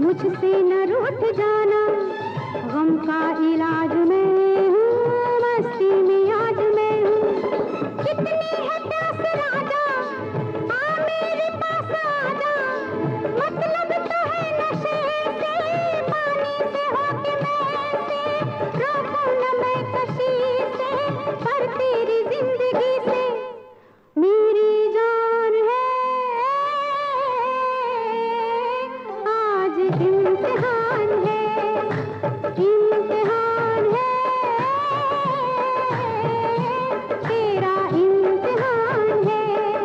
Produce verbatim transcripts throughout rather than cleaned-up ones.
मुझसे न रूठ जाना, गम का इलाज मैं हूँ, मस्ती में आज मैं हूँ। कितनी है प्यास राजा, आ मेरे पास आजा, मतलब तो है नशे से, पानी से होके मैं से, रोकूं न मैं कशी से, पर तेरी जिंदगी से मेरी जान है। आज इम्तिहान है, इम्तिहान है, तेरा इम्तिहान है।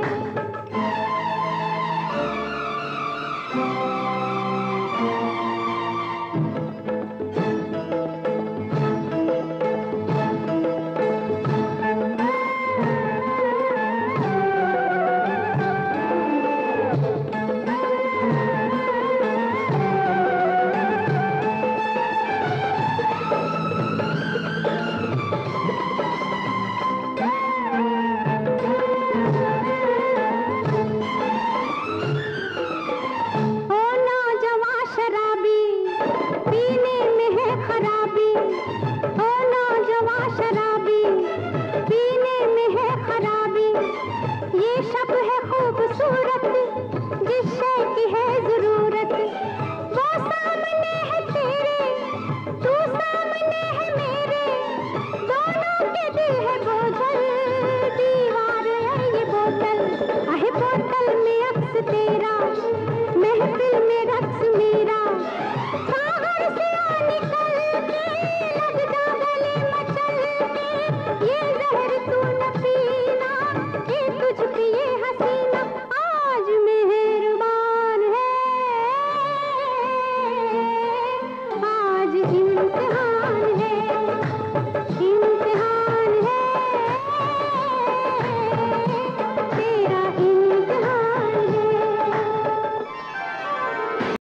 पीने में है खराबी, ओ नौजवां शराबी, पीने में है खराबी। ये शब है खूबसूरत, जिस शय की है जरूरत, वो सामने है तेरे, तू सामने है मेरे, दोनों के दिल है बोझल, दीवार है ये बोतल, आहे बोतल में अक्स तेरा, महफिल में रक्स मेरा, बाहर से आ निकल